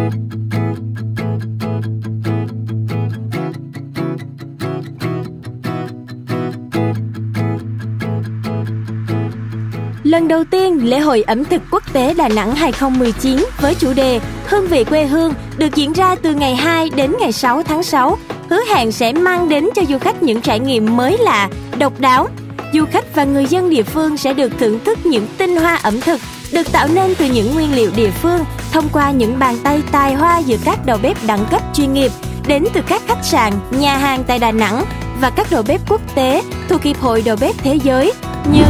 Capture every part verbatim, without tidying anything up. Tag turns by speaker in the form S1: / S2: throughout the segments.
S1: Lần đầu tiên, lễ hội ẩm thực quốc tế Đà Nẵng hai không một chín với chủ đề Hương vị quê hương được diễn ra từ ngày hai đến ngày sáu tháng sáu, hứa hẹn sẽ mang đến cho du khách những trải nghiệm mới lạ, độc đáo. Du khách và người dân địa phương sẽ được thưởng thức những tinh hoa ẩm thực được tạo nên từ những nguyên liệu địa phương thông qua những bàn tay tài hoa giữa các đầu bếp đẳng cấp chuyên nghiệp đến từ các khách sạn, nhà hàng tại Đà Nẵng và các đầu bếp quốc tế thuộc Hiệp hội Đầu bếp Thế giới như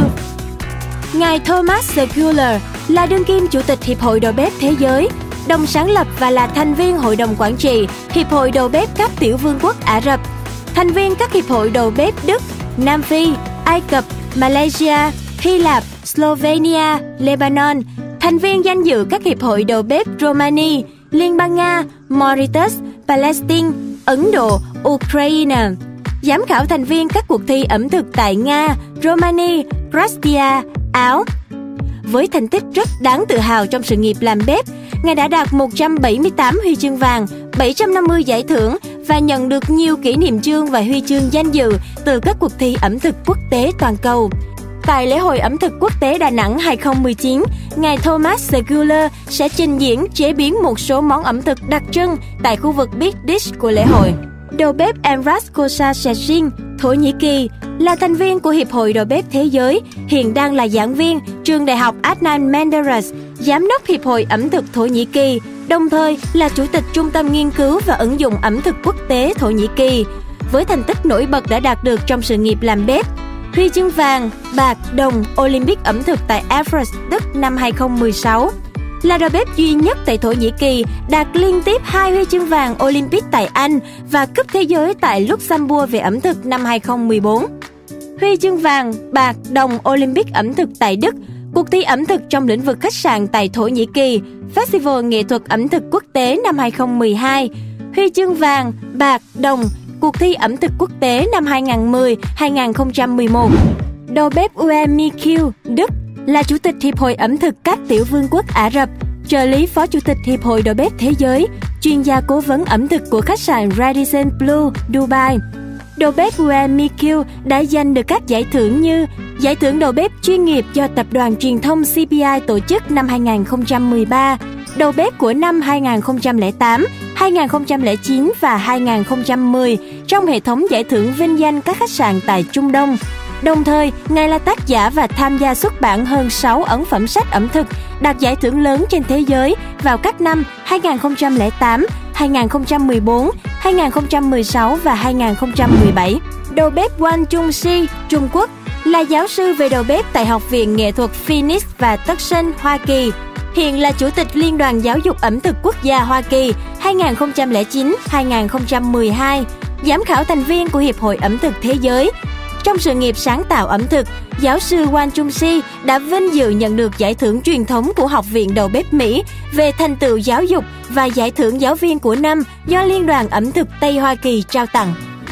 S1: ngài Thomas Secular là đương kim chủ tịch Hiệp hội Đầu bếp Thế giới, đồng sáng lập và là thành viên Hội đồng Quản trị Hiệp hội Đầu bếp các tiểu vương quốc Ả Rập, thành viên các hiệp hội đầu bếp Đức, Nam Phi, Ai Cập, Malaysia, Hy Lạp, Slovenia, Lebanon, thành viên danh dự các hiệp hội đầu bếp Romania, Liên bang Nga, Mauritius, Palestine, Ấn Độ, Ukraine. Giám khảo thành viên các cuộc thi ẩm thực tại Nga, Romania, Croatia, Áo. Với thành tích rất đáng tự hào trong sự nghiệp làm bếp, ngài đã đạt một trăm bảy mươi tám huy chương vàng, bảy trăm năm mươi giải thưởng và nhận được nhiều kỷ niệm chương và huy chương danh dự từ các cuộc thi ẩm thực quốc tế toàn cầu. Tại lễ hội ẩm thực quốc tế Đà Nẵng hai không một chín, ngài Thomas Secular sẽ trình diễn chế biến một số món ẩm thực đặc trưng tại khu vực Big Dish của lễ hội. Đầu bếp Emrah Kosasecin, Thổ Nhĩ Kỳ, là thành viên của Hiệp hội Đầu bếp Thế giới, hiện đang là giảng viên trường đại học Adnan Menderes, giám đốc Hiệp hội ẩm thực Thổ Nhĩ Kỳ, đồng thời là chủ tịch Trung tâm Nghiên cứu và Ứng dụng ẩm thực quốc tế Thổ Nhĩ Kỳ. Với thành tích nổi bật đã đạt được trong sự nghiệp làm bếp, huy chương vàng, bạc, đồng Olympic ẩm thực tại Everest, Đức năm hai không một sáu. Là đầu bếp duy nhất tại Thổ Nhĩ Kỳ đạt liên tiếp hai huy chương vàng Olympic tại Anh và cúp thế giới tại Luxembourg về ẩm thực năm hai không một bốn. Huy chương vàng, bạc, đồng Olympic ẩm thực tại Đức, cuộc thi ẩm thực trong lĩnh vực khách sạn tại Thổ Nhĩ Kỳ, Festival nghệ thuật ẩm thực quốc tế năm hai không một hai. Huy chương vàng, bạc, đồng, cuộc thi ẩm thực quốc tế năm hai không một không hai không một một. Đầu bếp Ue Mikiu, Đức, là chủ tịch Hiệp hội ẩm thực các tiểu vương quốc Ả Rập, trợ lý phó chủ tịch Hiệp hội Đầu bếp Thế giới, chuyên gia cố vấn ẩm thực của khách sạn Radisson Blu, Dubai. Đầu bếp Ue Mikiu đã giành được các giải thưởng như giải thưởng đầu bếp chuyên nghiệp do tập đoàn truyền thông xê pê i tổ chức năm hai không một ba, đầu bếp của năm hai không không tám, hai không không chín và hai không một không trong hệ thống giải thưởng vinh danh các khách sạn tại Trung Đông. Đồng thời, ngài là tác giả và tham gia xuất bản hơn sáu ấn phẩm sách ẩm thực đạt giải thưởng lớn trên thế giới vào các năm hai không không tám, hai không một bốn, hai không một sáu và hai không một bảy. Đầu bếp Wang Chungxi, Trung Quốc, là giáo sư về đầu bếp tại Học viện Nghệ thuật Phoenix và Tucson, Hoa Kỳ. Hiện là Chủ tịch Liên đoàn Giáo dục ẩm thực quốc gia Hoa Kỳ hai không không chín đến hai không một hai, giám khảo thành viên của Hiệp hội ẩm thực Thế giới. Trong sự nghiệp sáng tạo ẩm thực, giáo sư Wang Chungxi đã vinh dự nhận được giải thưởng truyền thống của Học viện Đầu bếp Mỹ về thành tựu giáo dục và giải thưởng giáo viên của năm do Liên đoàn ẩm thực Tây Hoa Kỳ trao tặng.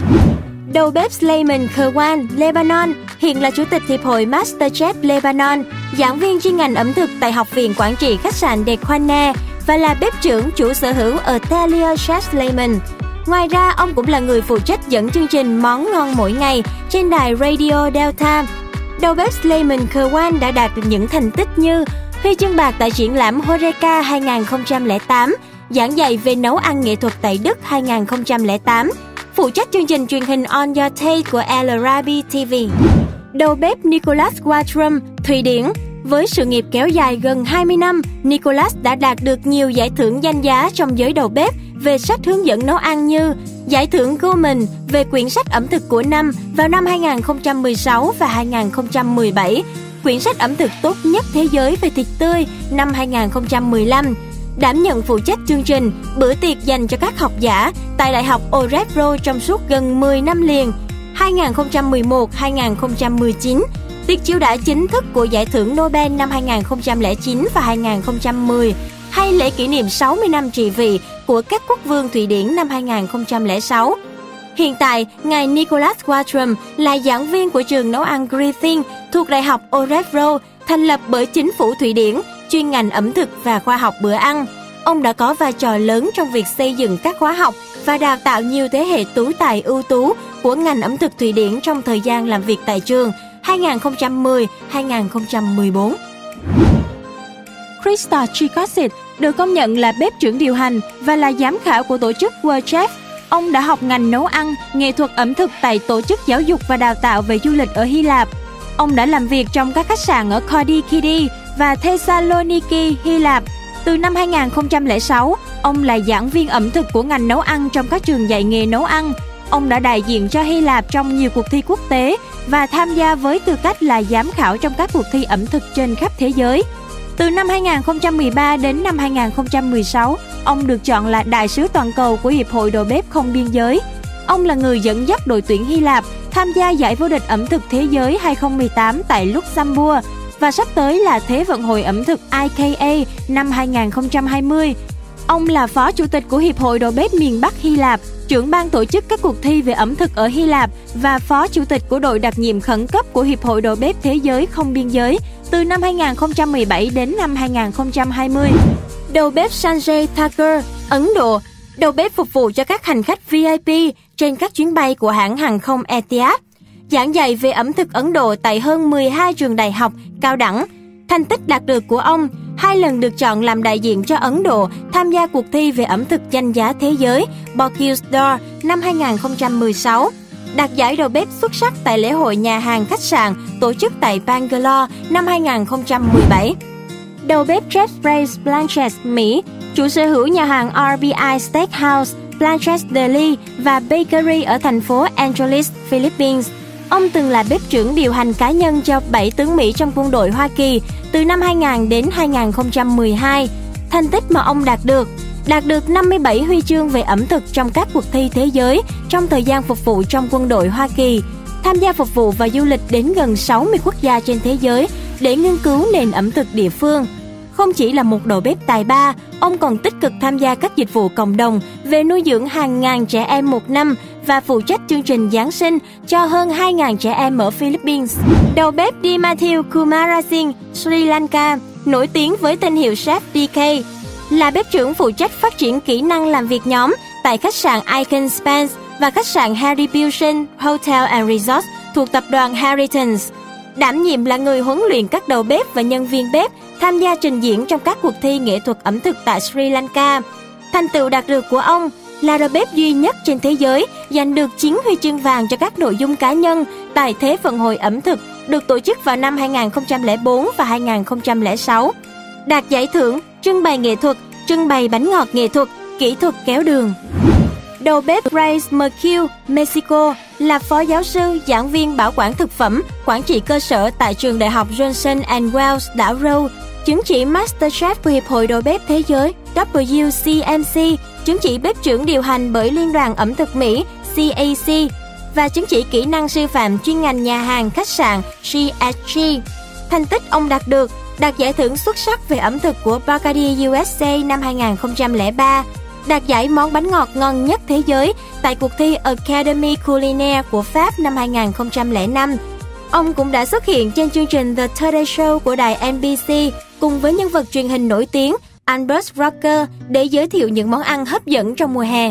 S1: Đầu bếp Sleiman Kherwan, Lebanon, hiện là Chủ tịch Hiệp hội MasterChef Lebanon, giảng viên chuyên ngành ẩm thực tại Học viện Quản trị Khách sạn Dekwane và là bếp trưởng chủ sở hữu Atelier Chef Sleiman. Ngoài ra, ông cũng là người phụ trách dẫn chương trình Món ngon mỗi ngày trên đài Radio Delta. Đầu bếp Sleiman Kherwan đã đạt được những thành tích như huy chương bạc tại triển lãm Horeca hai không không tám, giảng dạy về nấu ăn nghệ thuật tại Đức hai không không tám, phụ trách chương trình truyền hình On Your Taste của El Arabi ti vi. Đầu bếp Nicolas Wachtrum, Thụy Điển. Với sự nghiệp kéo dài gần hai mươi năm, Nicolas đã đạt được nhiều giải thưởng danh giá trong giới đầu bếp về sách hướng dẫn nấu ăn như giải thưởng Gourmand về quyển sách ẩm thực của năm vào năm hai không một sáu và hai không một bảy, quyển sách ẩm thực tốt nhất thế giới về thịt tươi năm hai không một lăm, đảm nhận phụ trách chương trình bữa tiệc dành cho các học giả tại Đại học Örebro trong suốt gần mười năm liền hai không một một đến hai không một chín, tiệc chiêu đãi chính thức của giải thưởng Nobel năm hai không không chín và hai không một không, hay lễ kỷ niệm sáu mươi năm trị vị của các quốc vương Thụy Điển năm hai không không sáu. Hiện tại, ngài Nicolas Wachtrum là giảng viên của trường nấu ăn Griffin thuộc Đại học Örebro, thành lập bởi chính phủ Thụy Điển, chuyên ngành ẩm thực và khoa học bữa ăn. Ông đã có vai trò lớn trong việc xây dựng các khóa học và đào tạo nhiều thế hệ tú tài ưu tú của ngành ẩm thực Thụy Điển trong thời gian làm việc tại trường hai nghìn không trăm mười đến hai nghìn không trăm mười bốn. Krista Chikosit được công nhận là bếp trưởng điều hành và là giám khảo của tổ chức World Chef. Ông đã học ngành nấu ăn, nghệ thuật ẩm thực tại tổ chức giáo dục và đào tạo về du lịch ở Hy Lạp. Ông đã làm việc trong các khách sạn ở Khodikidi và Thessaloniki, Hy Lạp. Từ năm hai nghìn không trăm lẻ sáu, ông là giảng viên ẩm thực của ngành nấu ăn trong các trường dạy nghề nấu ăn. Ông đã đại diện cho Hy Lạp trong nhiều cuộc thi quốc tế và tham gia với tư cách là giám khảo trong các cuộc thi ẩm thực trên khắp thế giới. Từ năm hai nghìn không trăm mười ba đến năm hai nghìn không trăm mười sáu, ông được chọn là đại sứ toàn cầu của Hiệp hội Đầu bếp không biên giới. Ông là người dẫn dắt đội tuyển Hy Lạp tham gia giải vô địch ẩm thực thế giới hai không một tám tại Luxembourg và sắp tới là Thế vận hội ẩm thực I K A năm hai nghìn không trăm hai mươi. Ông là phó chủ tịch của Hiệp hội Đầu bếp miền Bắc Hy Lạp, trưởng ban tổ chức các cuộc thi về ẩm thực ở Hy Lạp và phó chủ tịch của đội đặc nhiệm khẩn cấp của Hiệp hội Đầu bếp Thế giới không biên giới từ năm hai nghìn không trăm mười bảy đến năm hai nghìn không trăm hai mươi. Đầu bếp Sanjay Thakur, Ấn Độ, đầu bếp phục vụ cho các hành khách V I P trên các chuyến bay của hãng hàng không Etihad, giảng dạy về ẩm thực Ấn Độ tại hơn mười hai trường đại học, cao đẳng. Thành tích đạt được của ông, hai lần được chọn làm đại diện cho Ấn Độ tham gia cuộc thi về ẩm thực danh giá thế giới Bocuse d'Or năm hai nghìn không trăm mười sáu, đạt giải đầu bếp xuất sắc tại lễ hội nhà hàng khách sạn tổ chức tại Bangalore năm hai nghìn không trăm mười bảy. Đầu bếp Jeff Brace Blanchett, Mỹ, chủ sở hữu nhà hàng R B I Steakhouse, Blanchett Deli và Bakery ở thành phố Angeles, Philippines. Ông từng là bếp trưởng điều hành cá nhân cho bảy tướng Mỹ trong quân đội Hoa Kỳ từ năm hai nghìn đến hai nghìn không trăm mười hai. Thành tích mà ông đạt được, đạt được năm mươi bảy huy chương về ẩm thực trong các cuộc thi thế giới trong thời gian phục vụ trong quân đội Hoa Kỳ, tham gia phục vụ và du lịch đến gần sáu mươi quốc gia trên thế giới để nghiên cứu nền ẩm thực địa phương. Không chỉ là một đầu bếp tài ba, ông còn tích cực tham gia các dịch vụ cộng đồng về nuôi dưỡng hàng ngàn trẻ em một năm và phụ trách chương trình Giáng sinh cho hơn hai nghìn trẻ em ở Philippines. Đầu bếp D. Matthew Kumarasinghe, Sri Lanka, nổi tiếng với tên hiệu Chef D K, là bếp trưởng phụ trách phát triển kỹ năng làm việc nhóm tại khách sạn Icon Spence và khách sạn Haribution Hotel and Resort thuộc tập đoàn Harringtons. Đảm nhiệm là người huấn luyện các đầu bếp và nhân viên bếp tham gia trình diễn trong các cuộc thi nghệ thuật ẩm thực tại Sri Lanka. Thành tựu đạt được của ông là đầu bếp duy nhất trên thế giới giành được chín huy chương vàng cho các nội dung cá nhân tại Thế vận hội ẩm thực được tổ chức vào năm hai nghìn không trăm lẻ bốn và hai nghìn không trăm lẻ sáu. Đạt giải thưởng trưng bày nghệ thuật, trưng bày bánh ngọt nghệ thuật, kỹ thuật kéo đường. Đầu bếp Grace McHugh, Mexico, là phó giáo sư, giảng viên bảo quản thực phẩm, quản trị cơ sở tại trường đại học Johnson and Wales, đảo Roe, chứng chỉ MasterChef của Hiệp hội Đầu bếp Thế giới W C M C, chứng chỉ bếp trưởng điều hành bởi Liên đoàn ẩm thực Mỹ C A C và chứng chỉ kỹ năng sư phạm chuyên ngành nhà hàng khách sạn C S G. Thành tích ông đạt được, đạt giải thưởng xuất sắc về ẩm thực của Bacardi U S A năm hai nghìn không trăm lẻ ba, đạt giải món bánh ngọt ngon nhất thế giới tại cuộc thi Académie Culinaire của Pháp năm hai nghìn không trăm lẻ năm. Ông cũng đã xuất hiện trên chương trình The Today Show của đài N B C cùng với nhân vật truyền hình nổi tiếng Albert Rocker để giới thiệu những món ăn hấp dẫn trong mùa hè.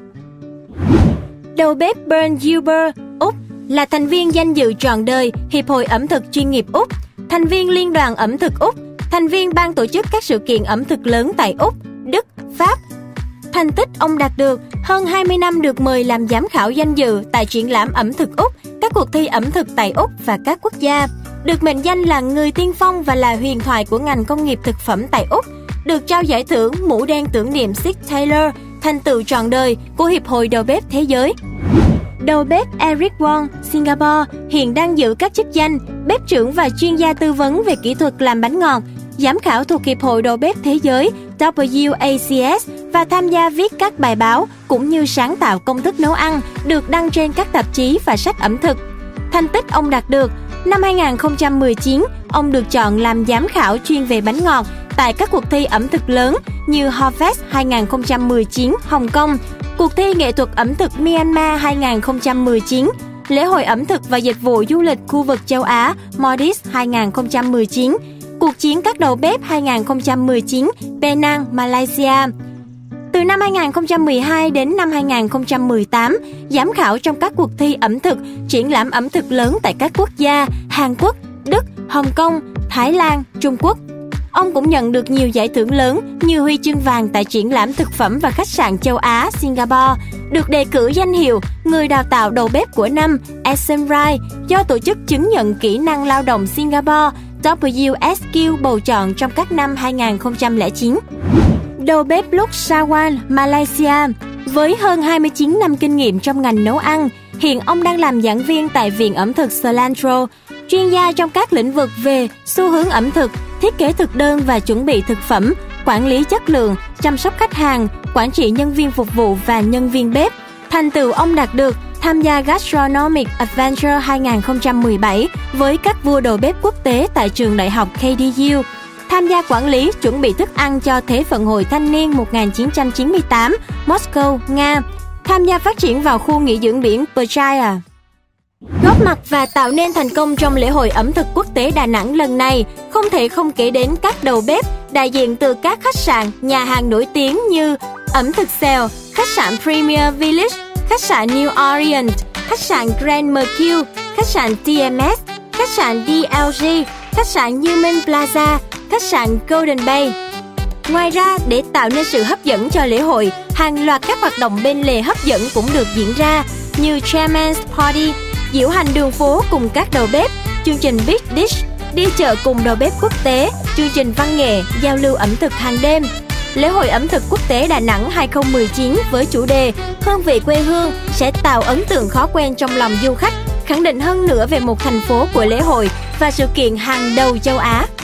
S1: Đầu bếp Bernd Huber, Úc, là thành viên danh dự trọn đời Hiệp hội ẩm thực chuyên nghiệp Úc, thành viên Liên đoàn ẩm thực Úc, thành viên ban tổ chức các sự kiện ẩm thực lớn tại Úc, Đức, Pháp. Thành tích ông đạt được, hơn hai mươi năm được mời làm giám khảo danh dự tại triển lãm ẩm thực Úc, các cuộc thi ẩm thực tại Úc và các quốc gia. Được mệnh danh là người tiên phong và là huyền thoại của ngành công nghiệp thực phẩm tại Úc. Được trao giải thưởng Mũ đen tưởng niệm Sid Taylor, thành tựu trọn đời của Hiệp hội Đầu bếp Thế giới. Đầu bếp Eric Wong, Singapore, hiện đang giữ các chức danh bếp trưởng và chuyên gia tư vấn về kỹ thuật làm bánh ngọt, giám khảo thuộc Hiệp hội Đầu bếp Thế giới W A C S và tham gia viết các bài báo cũng như sáng tạo công thức nấu ăn được đăng trên các tạp chí và sách ẩm thực. Thành tích ông đạt được, năm hai nghìn không trăm mười chín, ông được chọn làm giám khảo chuyên về bánh ngọt tại các cuộc thi ẩm thực lớn như Harvest hai nghìn không trăm mười chín Hồng Kông, cuộc thi nghệ thuật ẩm thực Myanmar hai nghìn không trăm mười chín, lễ hội ẩm thực và dịch vụ du lịch khu vực châu Á Maldives hai nghìn không trăm mười chín, cuộc chiến các đầu bếp hai không một chín Penang, Malaysia. Từ năm hai không một hai đến năm hai không một tám, giám khảo trong các cuộc thi ẩm thực, triển lãm ẩm thực lớn tại các quốc gia Hàn Quốc, Đức, Hồng Kông, Thái Lan, Trung Quốc. Ông cũng nhận được nhiều giải thưởng lớn như huy chương vàng tại triển lãm thực phẩm và khách sạn châu Á Singapore, được đề cử danh hiệu người đào tạo đầu bếp của năm Asian Rai do Tổ chức Chứng nhận Kỹ năng Lao động Singapore W S Q bầu chọn trong các năm hai không không chín. Đầu bếp Luke Sawan, Malaysia. Với hơn hai mươi chín năm kinh nghiệm trong ngành nấu ăn, hiện ông đang làm giảng viên tại Viện ẩm thực Cilantro, chuyên gia trong các lĩnh vực về xu hướng ẩm thực, thiết kế thực đơn và chuẩn bị thực phẩm, quản lý chất lượng, chăm sóc khách hàng, quản trị nhân viên phục vụ và nhân viên bếp. Thành tựu ông đạt được tham gia Gastronomic Adventure hai không một bảy với các vua đầu bếp quốc tế tại trường đại học K D U, tham gia quản lý chuẩn bị thức ăn cho Thế vận hội thanh niên một nghìn chín trăm chín mươi tám, Moscow, Nga, tham gia phát triển vào khu nghỉ dưỡng biển Pattaya. Góp mặt và tạo nên thành công trong lễ hội ẩm thực quốc tế Đà Nẵng lần này, không thể không kể đến các đầu bếp đại diện từ các khách sạn, nhà hàng nổi tiếng như ẩm thực Sale, khách sạn Premier Village, khách sạn New Orient, khách sạn Grand Mercure, khách sạn T M S, khách sạn D L G, khách sạn Newman Plaza, khách sạn Golden Bay. Ngoài ra, để tạo nên sự hấp dẫn cho lễ hội, hàng loạt các hoạt động bên lề hấp dẫn cũng được diễn ra như Chairman's Party, diễu hành đường phố cùng các đầu bếp, chương trình Big Dish, đi chợ cùng đầu bếp quốc tế, chương trình văn nghệ, giao lưu ẩm thực hàng đêm. Lễ hội ẩm thực quốc tế Đà Nẵng hai không một chín với chủ đề Hương vị quê hương sẽ tạo ấn tượng khó quên trong lòng du khách, khẳng định hơn nữa về một thành phố của lễ hội và sự kiện hàng đầu châu Á.